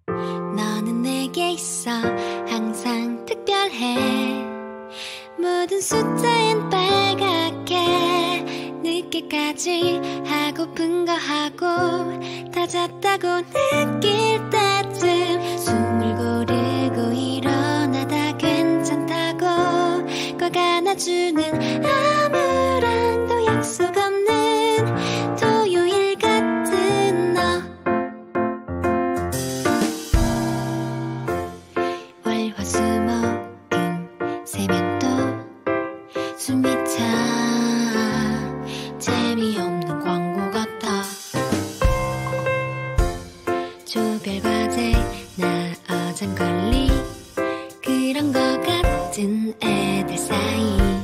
너는 내게 있어 항상 특별해. 모든 숫자엔 빨갛게 늦게까지 하고픈 거 하고 다 잤다고 느낄 때쯤 숨을 고르고 일어나다 괜찮다고 꼭 안아주는 아무랑도 약속 없는 토요일 같은 너. 월화수목금 세면 또 숨이 차 재미없는 광고 같아. 조별과제 나 어장걸리 그런 거 같은 애들 사이